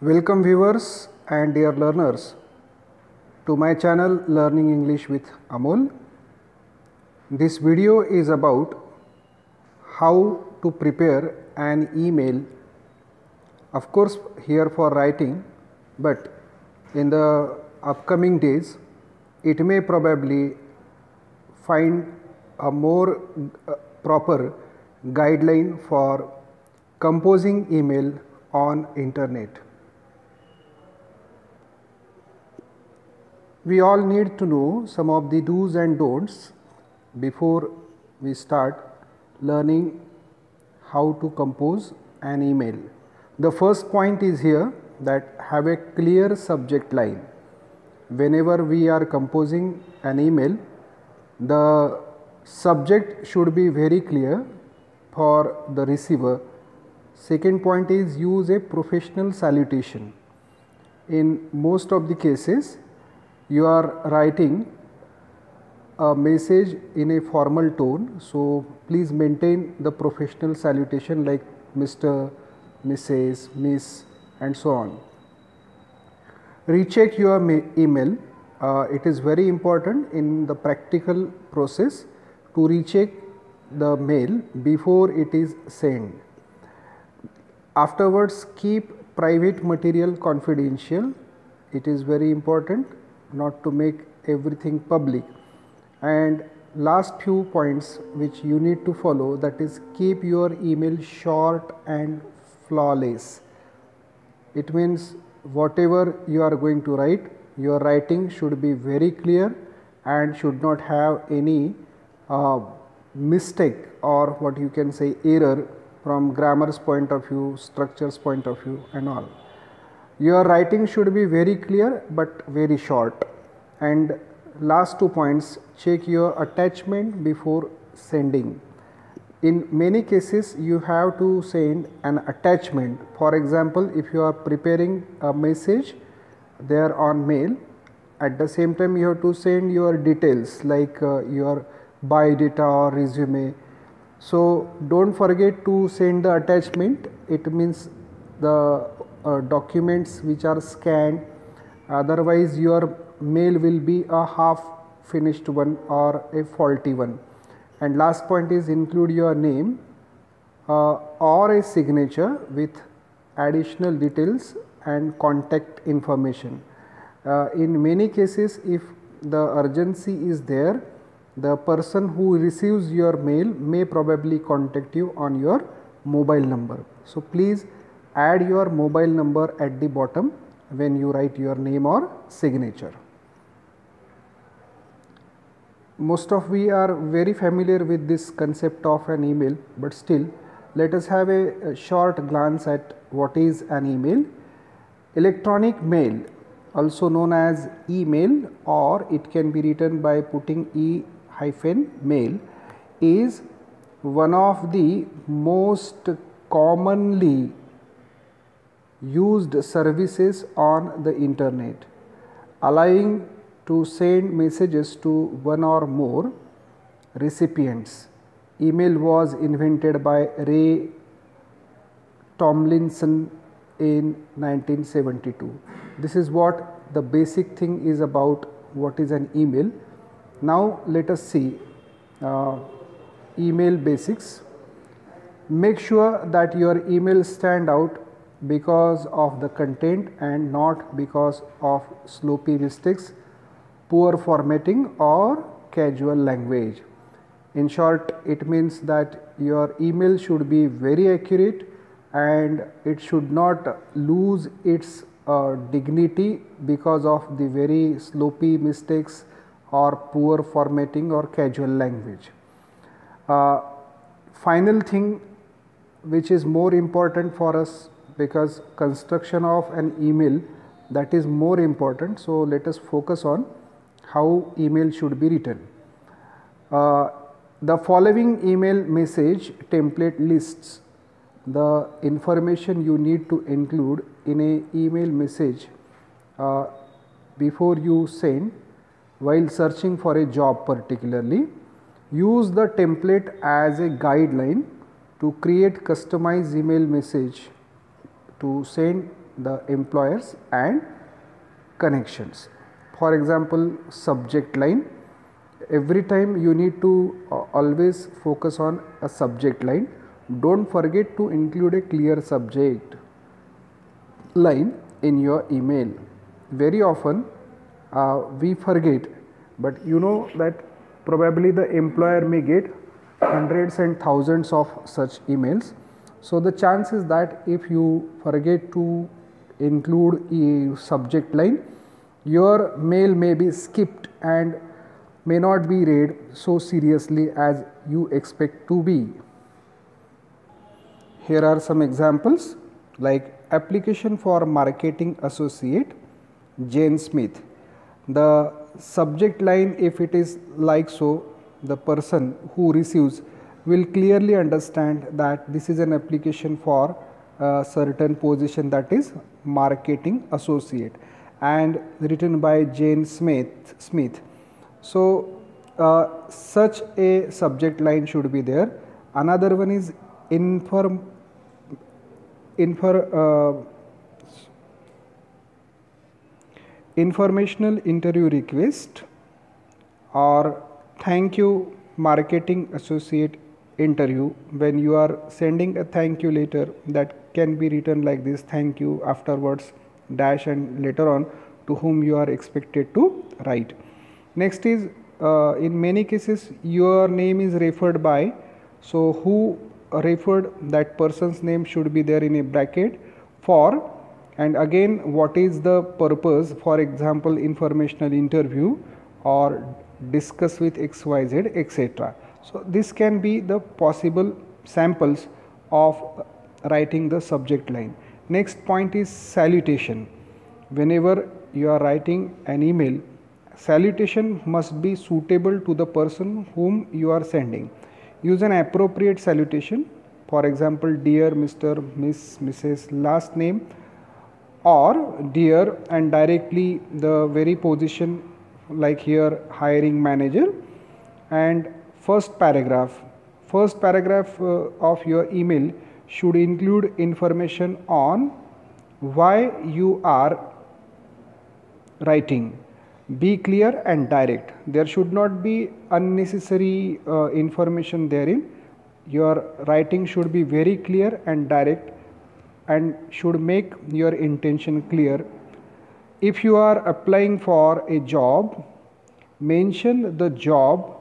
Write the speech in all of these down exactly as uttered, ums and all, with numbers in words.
Welcome viewers and dear learners to my channel Learning English with Amol. This video is about how to prepare an email, of course here for writing, but in the upcoming days it may probably find a more uh, proper guideline for composing email on internet. We all need to know some of the do's and don'ts before we start learning how to compose an email. The first point is here that have a clear subject line. Whenever we are composing an email, the subject should be very clear for the receiver. Second point is use a professional salutation. In most of the cases, you are writing a message in a formal tone, so please maintain the professional salutation like Mister, Missus, Miss and so on. Recheck your email. Uh, it is very important in the practical process to recheck the mail before it is sent. Afterwards, keep private material confidential. It is very important not to make everything public. And last few points which you need to follow, that is keep your email short and flawless. It means whatever you are going to write, your writing should be very clear and should not have any uh, mistake or what you can say error from grammar's point of view, structure's point of view and all. Your writing should be very clear but very short. And last two points, check your attachment before sending. In many cases you have to send an attachment. For example, if you are preparing a message there on mail, at the same time you have to send your details like uh, your biodata or resume. So don't forget to send the attachment. It means the uh, documents which are scanned, otherwise your mail will be a half finished one or a faulty one. And last point is include your name uh, or a signature with additional details and contact information. Uh, in many cases, if the urgency is there, the person who receives your mail may probably contact you on your mobile number. So please add your mobile number at the bottom when you write your name or signature. Most of we are very familiar with this concept of an email, but still let us have a, a short glance at what is an email. Electronic mail, also known as email, or it can be written by putting e hyphen mail, is one of the most commonly used services on the internet, allowing to send messages to one or more recipients. Email was invented by Ray Tomlinson in nineteen seventy-two. This is what the basic thing is about what is an email. Now let us see uh, email basics. Make sure that your email stand out because of the content and not because of sloppy mistakes, poor formatting or casual language. In short, it means that your email should be very accurate and it should not lose its uh, dignity because of the very sloppy mistakes or poor formatting or casual language. Uh, final thing which is more important for us, because construction of an email, that is more important. So let us focus on how email should be written. Uh, the following email message template lists the information you need to include in a email message uh, before you send while searching for a job particularly. Use the template as a guideline to create customized email message to send the employers and connections. For example, subject line. Every time you need to uh, always focus on a subject line. Don't forget to include a clear subject line in your email. Very often uh, we forget, but you know that probably the employer may get hundreds and thousands of such emails. So the chance is that if you forget to include a subject line, your mail may be skipped and may not be read so seriously as you expect to be. Here are some examples, like application for marketing associate, Jane Smith. The subject line, if it is like so, the person who receives will clearly understand that this is an application for a certain position, that is marketing associate, and written by Jane Smith. Smith. So uh, such a subject line should be there. Another one is inform infor uh, informational interview request, or thank you marketing associate interview. When you are sending a thank you letter, that can be written like this: thank you, afterwards dash, and later on to whom you are expected to write. Next is uh, in many cases your name is referred by, so who referred, that person's name should be there in a bracket. For, and again what is the purpose, for example informational interview or discuss with X Y Z, et cetera. So this can be the possible samples of writing the subject line. Next point is salutation. Whenever you are writing an email, salutation must be suitable to the person whom you are sending. Use an appropriate salutation, for example dear Mister, Miss, Missus, last name, or dear and directly the very position, like here hiring manager. And first paragraph, first paragraph uh, of your email should include information on why you are writing. Be clear and direct. There should not be unnecessary uh, information therein. Your writing should be very clear and direct and should make your intention clear. If you are applying for a job, mention the job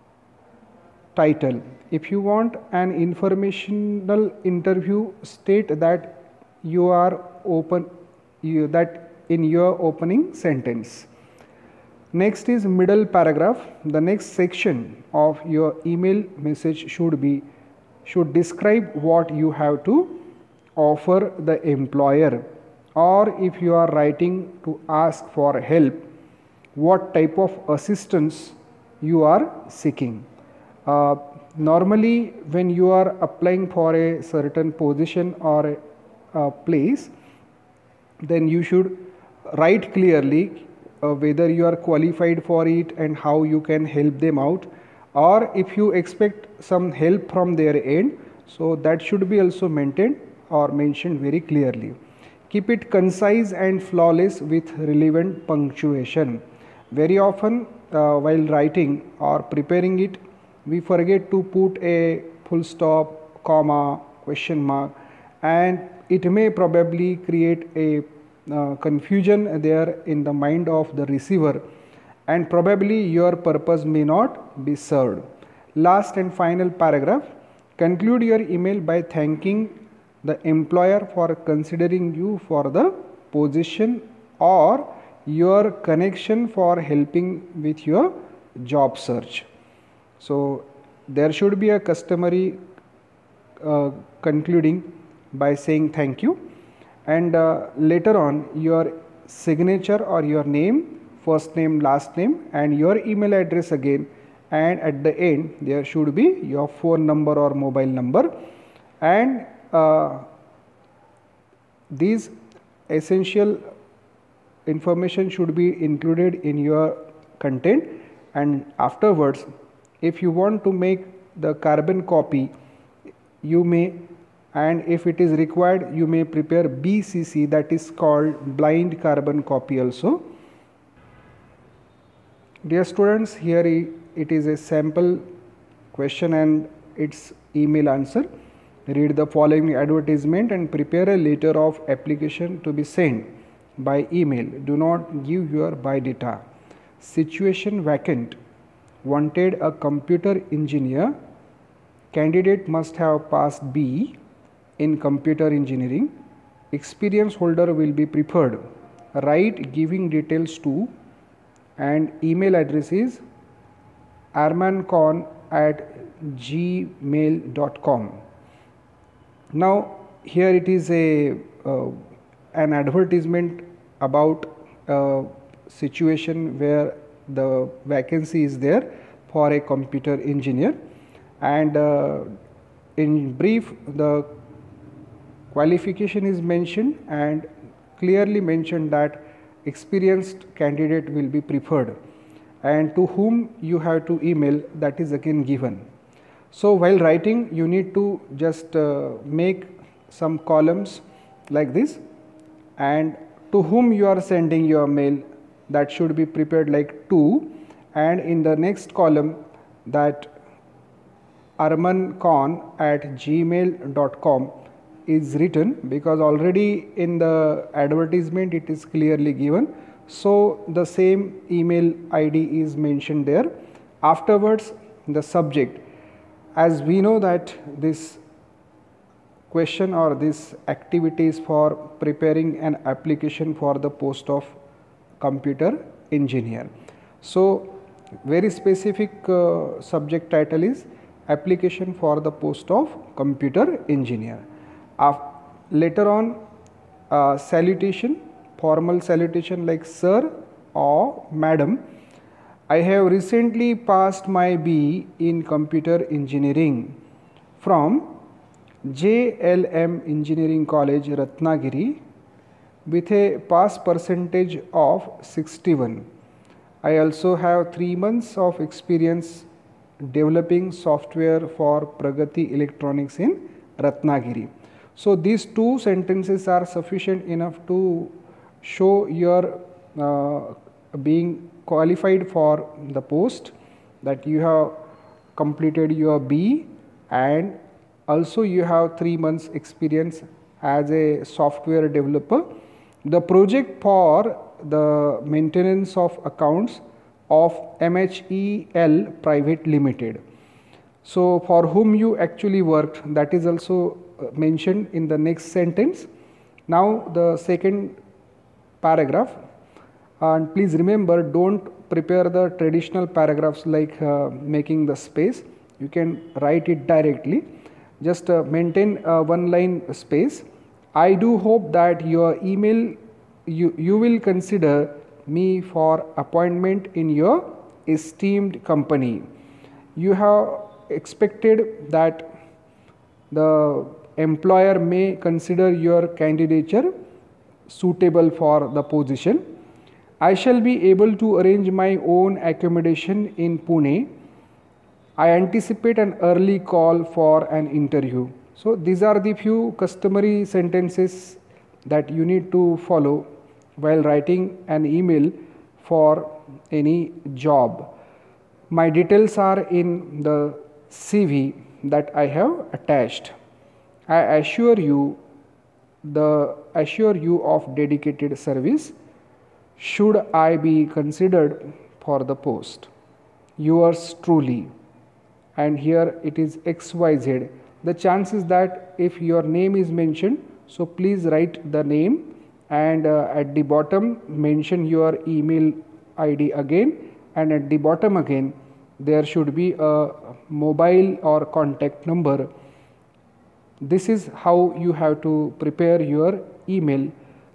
title. If you want an informational interview, state that you are open, you, that in your opening sentence. Next is middle paragraph. The next section of your email message should be should describe what you have to offer the employer, or if you are writing to ask for help, what type of assistance you are seeking. Uh, normally when you are applying for a certain position or a, a place, then you should write clearly Uh, whether you are qualified for it and how you can help them out, or if you expect some help from their end, so that should be also maintained or mentioned very clearly. Keep it concise and flawless with relevant punctuation. Very often uh, while writing or preparing it, we forget to put a full stop, comma, question mark, and it may probably create a Uh, confusion there in the mind of the receiver, and probably your purpose may not be served. Last and final paragraph, conclude your email by thanking the employer for considering you for the position, or your connection for helping with your job search. So there should be a customary uh, concluding by saying thank you. And uh, later on your signature or your name, first name, last name, and your email address again, and at the end there should be your phone number or mobile number, and uh, these essential information should be included in your content. And afterwards, if you want to make the carbon copy, you may and if it is required you may prepare B C C, that is called blind carbon copy also. Dear students, here it is a sample question and its email answer. Read the following advertisement and prepare a letter of application to be sent by email. Do not give your biodata. Situation vacant. Wanted a computer engineer. Candidate must have passed B in computer engineering. Experience holder will be preferred. Write giving details to, and email address is armankhan at gmail dot com. Now here it is a uh, an advertisement about a situation where the vacancy is there for a computer engineer, and uh, in brief the qualification is mentioned and clearly mentioned that experienced candidate will be preferred, and to whom you have to email, that is again given. So while writing you need to just uh, make some columns like this, and to whom you are sending your mail, that should be prepared like to, and in the next column that armankhan at gmail dot com is written, because already in the advertisement it is clearly given. So the same email I D is mentioned there. Afterwards the subject, as we know that this question or this activity is for preparing an application for the post of computer engineer. So very specific uh, subject title is application for the post of computer engineer. Uh, later on uh, salutation, formal salutation like sir or madam. I have recently passed my B in computer engineering from J L M Engineering College, Ratnagiri, with a pass percentage of sixty-one. I also have three months of experience developing software for Pragati Electronics in Ratnagiri. So these two sentences are sufficient enough to show your uh, being qualified for the post, that you have completed your B and also you have three months experience as a software developer. The project for the maintenance of accounts of M H E L Private Limited. So for whom you actually worked, that is also mentioned in the next sentence. Now the second paragraph, and please remember, don't prepare the traditional paragraphs like uh, making the space. You can write it directly. Just uh, maintain uh, one line space. I do hope that your email, you, you will consider me for appointment in your esteemed company. You have expected that the employer may consider your candidature suitable for the position. I shall be able to arrange my own accommodation in Pune. I anticipate an early call for an interview. So these are the few customary sentences that you need to follow while writing an email for any job. My details are in the C V that I have attached. I assure you the assure you of dedicated service should I be considered for the post. Yours truly. And here it is X Y Z. The chances that if your name is mentioned, so please write the name, and uh, at the bottom mention your email I D again, and at the bottom again there should be a mobile or contact number. This is how you have to prepare your email.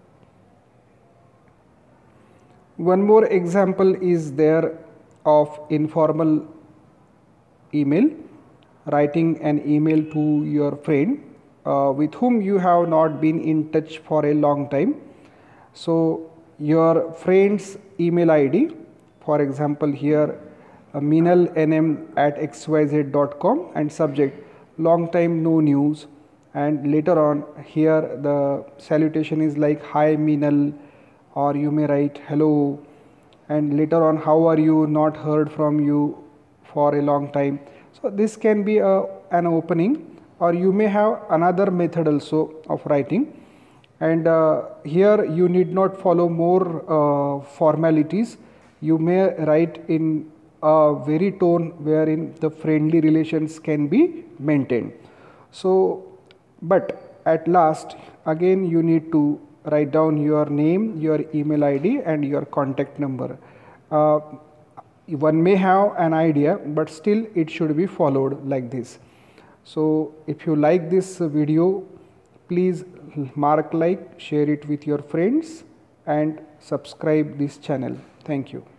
One more example is there of informal email, writing an email to your friend uh, with whom you have not been in touch for a long time. So your friend's email I D, for example here uh, minal nm at x y z dot com, and subject long time no news, and later on here the salutation is like hi Meenal, or you may write hello, and later on how are you, not heard from you for a long time. So this can be a, an opening, or you may have another method also of writing, and uh, here you need not follow more uh, formalities. You may write in a very tone wherein the friendly relations can be maintained. So but at last again you need to write down your name, your email I D and your contact number. Uh, one may have an idea, but still it should be followed like this. So if you like this video, please mark like, share it with your friends and subscribe this channel. Thank you.